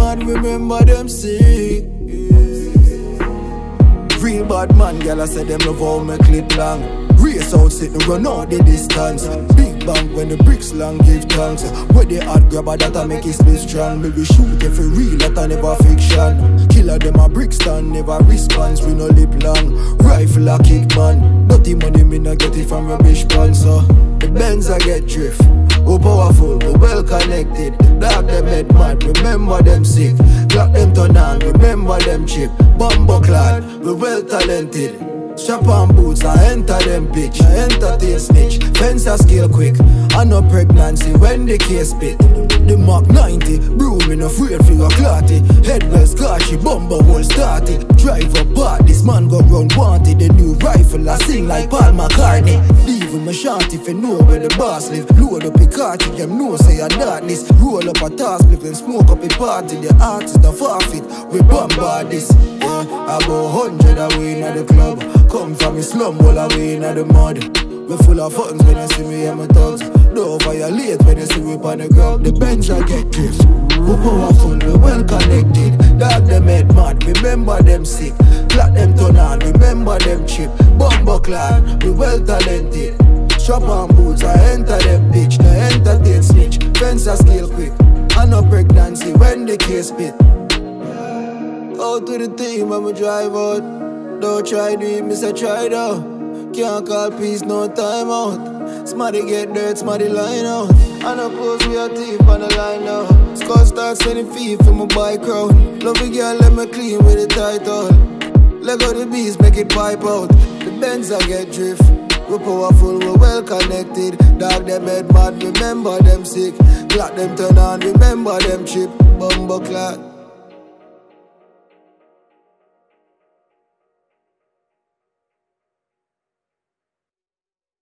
mad, remember them sick. Real bad man, girl, I said them love how me clip long. Race out, sit and run out the distance. Big bang when the bricks long, give thanks. Where they hard grabber that I make it split strong. Maybe shoot if it real, that I never fiction. Killer them a brick stand, never response. We no lip long, rifle a kick man. Dirty money me no get it from rubbish sponsor. The Benz I get drift. Oh powerful, we well connected. Dog them head mad, remember them sick. Clock them turn on, remember them chip. Bumbo clad, we well talented. Strap on boots, I enter them bitch. I entertain snitch, fence a scale quick. I no pregnancy when the case spit. The Mark 90, broom in a afraid figure clotty. Head well scotchy, bumper whole started. Drive up part, this man go round wanted. The new rifle I sing like Paul McCartney. Leave him a shanty if you know where the boss live. Load up a cartridge, them know say a darkness. Roll up a task, live and smoke up a party. The artist the forfeit, we bombard this. Yeah, about 100 away in the club. Come from the slum, all away in the mud. We full of funds when you see me and my thugs. Don't violate when you see me on the ground. The Benz I get drift. We powerful, we well connected. Dog them head mad, remember them sick. Clock them turn on, remember them chip. Bumbo clad, we well talented. Strap on boots, I enter them bitch. I entertain snitch, fence a scale quick. I no pregnancy when the case spit. Out to the team when we drive out. Don't try do it, miss a try though. Can't call peace, no time out. Smarty get dirt, smarty line out. And of course we are teeth on the line now. Skull start sending feet from my bike crowd. Love a girl, let me clean with the title. Let go the beast, make it pipe out. The Benz I get drift. We powerful, we well connected. Dog them head mad, remember them sick. Clock them turn on, remember them chip. Bumbo clock.